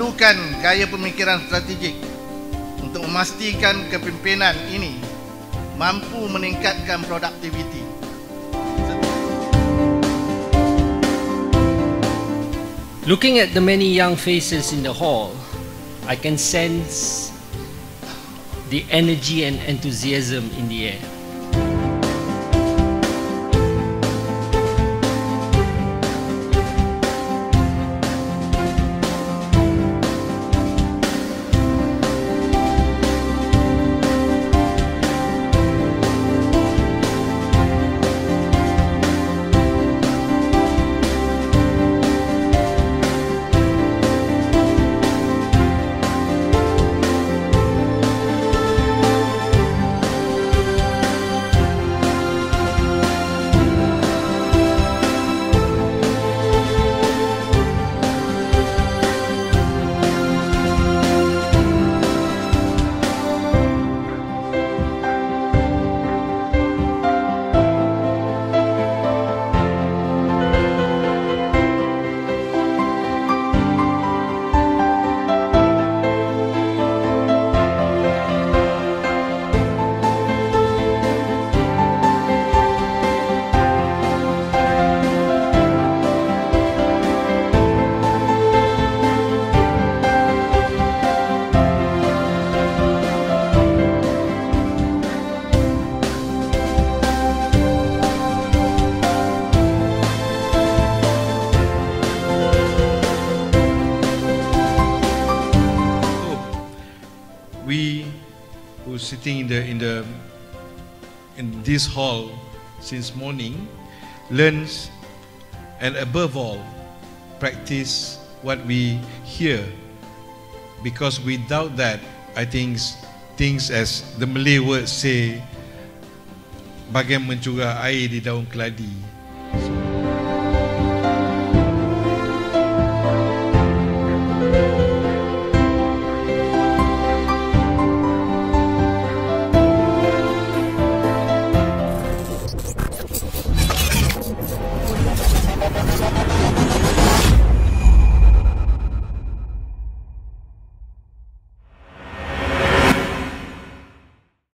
memerlukan gaya pemikiran strategik untuk memastikan kepimpinan ini mampu meningkatkan produktiviti. Looking at the many young faces in the hall, I can sense the energy and enthusiasm in the air. We who sitting in this hall since morning learns and above all practice what we hear, because without that I think things, as the Malay word say, bagai mencurah air di daun keladi,